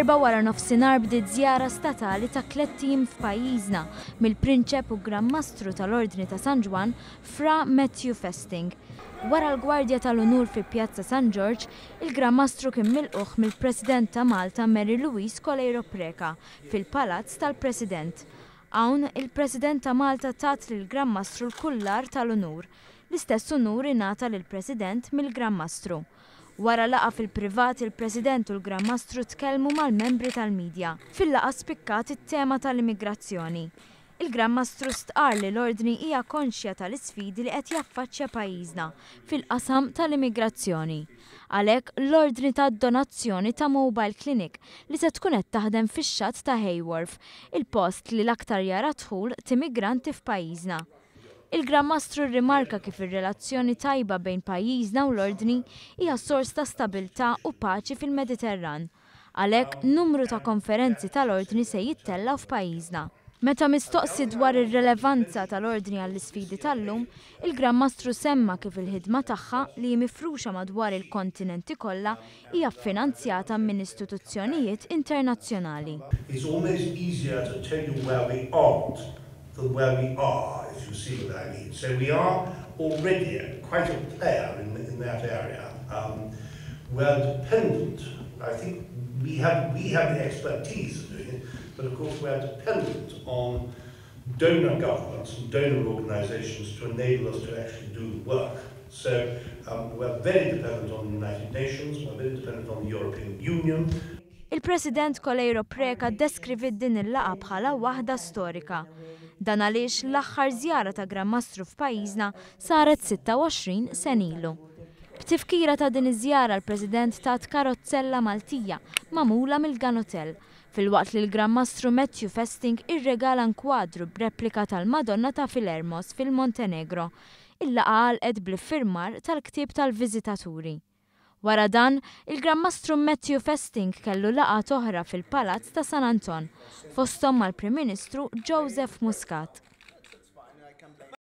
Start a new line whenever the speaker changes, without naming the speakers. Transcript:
L-4 wara nofsinhar bdiet żjara statali ta' 3 tim f'pajjiżna mill-Prinċep u Gran Mastru tal-Ordni ta' San Ġwan Fra Matthew Festing. Wara l-Gwardja tal-Unur fi Pjazza San George, il-Gran Mastru kien milquh mill-President ta' Malta Mary Louise Coleiro Preca fil-Palazz tal-President. Hawn il-President ta' Malta tat lill-Gran Mastru l-Kullar tal-Unur. L-istess unur ingħata lill-President mill-Gran Mastru. Wara laqa fil-privat il-President u l-Gran Mastru tkellmu mal-membri tal-medja. Fil-laqa spikkat it-tema tal-immigrazzjoni. Il-Gran Mastru stqar li l-Ordni hija konxja tal-isfidi li qed jaffaċċja pajjiżna fil-qasam tal-immigrazzjoni. Għalhekk l-Ordni tad-donazzjoni ta' Mobile Clinic li se tkun qed taħdem fix-xatt ta' Hayworth, il-post li l-aktar jara dħul t-immigranti f'pajjiżna. Il-Gran Mastru rrimarka kif ir-relazzjoni tajba bejn pajjiżna u l-Ordni hija sors ta' stabilità u paċi fil-Mediterran. Għalhekk numru ta' konferenzi tal-Ordni se jittellaw f'pajjiżna. Meta mistoqsi dwar ir-relevanza tal-Ordni għall-isfidi tal-lum, il-Gran Mastru semma kif il-ħidma tagħha li mifruxa madwar il-kontinenti kollha hija ffinanzjata minn istituzzjonijiet internazzjonali.
It's almost easier to tell you where we aren't than where we are, if you see what I mean. So we are already quite a player in that area. We're dependent. I think we have the expertise of doing it, but of course we're dependent on donor governments and donor organisations to enable us to actually do the work. So we're very dependent on the United Nations, we're very dependent on the European Union.
Il-President Coleiro Preca deskrivit din il-laqa bħala waħda storika. Dan għaliex l-aħħar żjara ta' Gran Mastru f'pajjiżna saret 26 sen ilu. B'tifkira ta' din iż-żjara l-President tat karozzella Maltija magħmula mill-Ganotel, filwaqt li l-Gran Mastru Matthew Festing irregala nkwadru b'replika tal-Madonna ta' Filermos fil-Montenegro. Il-laqa għalqet bl-iffirmar tal-ktieb tal-viżitaturi. Wara dan, il-Gran Mastru Matthew Festing kellu laqa oħra fil-Palazz ta' San Anton, fosthom mal-Prim Ministru Joseph Muscat.